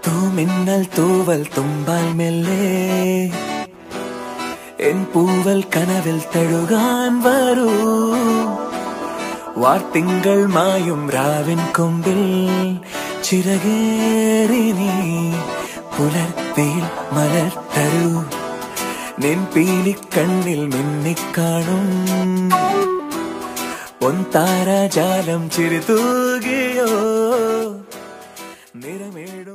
തൂമിന്നൽ തൂവൽ തുമ്പാൽ മെല്ലെ എൻ പൂവൽ കനവിൽ തഴുകാൻ വരൂ വാർത്തിങ്കൾ മായും രാവിൻ കൊമ്പിൽ ചിറകേറി നീ പുലർത്തിയിൽ മലർത്തരൂ നിൻ പീലിക്കണ്ണിൽ മിന്നിക്കാണും പൊൻതാരാജാലം ചിരിതൂകിയോ നിറമേടും